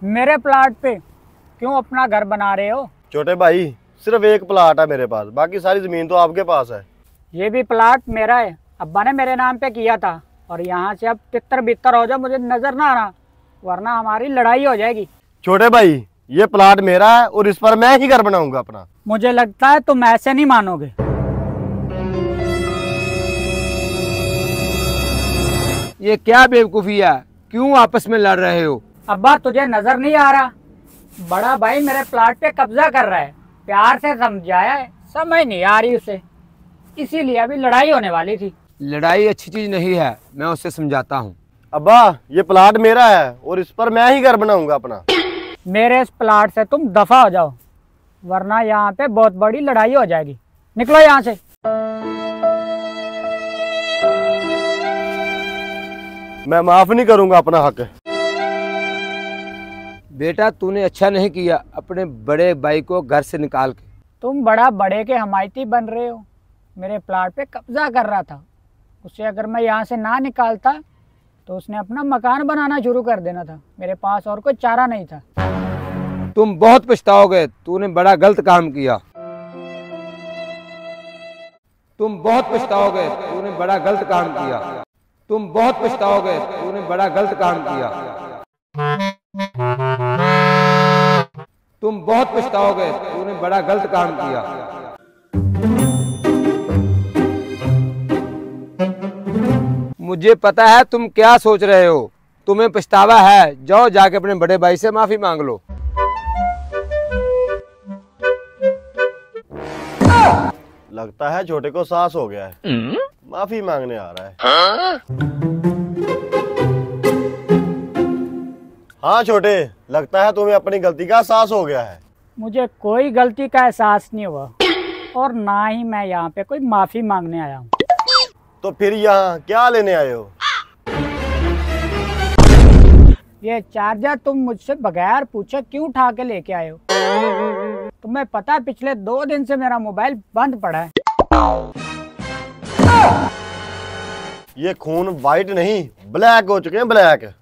मेरे प्लाट पे क्यों अपना घर बना रहे हो? छोटे भाई सिर्फ एक प्लाट है मेरे पास, बाकी सारी जमीन तो आपके पास है। ये भी प्लाट मेरा है, अब्बा ने मेरे नाम पे किया था। और यहाँ से अब तितर बितर हो जाओ, मुझे नजर ना आना, वरना हमारी लड़ाई हो जाएगी। छोटे भाई ये प्लाट मेरा है और इस पर मैं ही घर बनाऊंगा अपना। मुझे लगता है तुम ऐसे नहीं मानोगे। ये क्या बेवकूफी है, क्यों आपस में लड़ रहे हो? अब्बा तुझे नजर नहीं आ रहा, बड़ा भाई मेरे प्लाट पे कब्जा कर रहा है। प्यार से समझाया है, समझ नहीं आ रही उसे, इसीलिए अभी लड़ाई होने वाली थी। लड़ाई अच्छी चीज नहीं है, मैं उससे समझाता हूँ। अब्बा ये प्लाट मेरा है और इस पर मैं ही घर बनाऊंगा अपना। मेरे इस प्लाट से तुम दफा हो जाओ, वरना यहाँ पे बहुत बड़ी लड़ाई हो जाएगी। निकलो यहाँ से। मैं माफ नहीं करूंगा अपना हक। बेटा तूने अच्छा नहीं किया अपने बड़े भाई को घर से निकाल के। तुम बड़ा बड़े के हमायती बन रहे हो, मेरे प्लाट पे कब्जा कर रहा था। उसे अगर मैं यहाँ से ना निकालता तो उसने अपना मकान बनाना शुरू कर देना था। मेरे पास और कोई चारा नहीं था। तुम बहुत पछताओगे, तूने बड़ा गलत काम किया। तुम बहुत पछताओगे, तूने बड़ा गलत काम किया। तुम बहुत पछताओगे, तूने बड़ा गलत काम किया। तुम बहुत पछताओगे, तूने बड़ा गलत काम किया। मुझे पता है तुम क्या सोच रहे हो, तुम्हें पछतावा है। जाओ जाके अपने बड़े भाई से माफी मांग लो। लगता है छोटे को सांस हो गया है, माफी मांगने आ रहा है। हाँ छोटे, लगता है तुम्हें अपनी गलती का एहसास हो गया है। मुझे कोई गलती का एहसास नहीं हुआ और ना ही मैं यहाँ पे कोई माफी मांगने आया हूँ। तो फिर यहाँ क्या लेने आए हो? ये चार्जर तुम मुझसे बगैर पूछे क्यों उठा के लेके आए हो? तुम्हें पता है पिछले 2 दिन से मेरा मोबाइल बंद पड़ा है। ये खून वाइट नहीं ब्लैक हो चुके हैं, ब्लैक।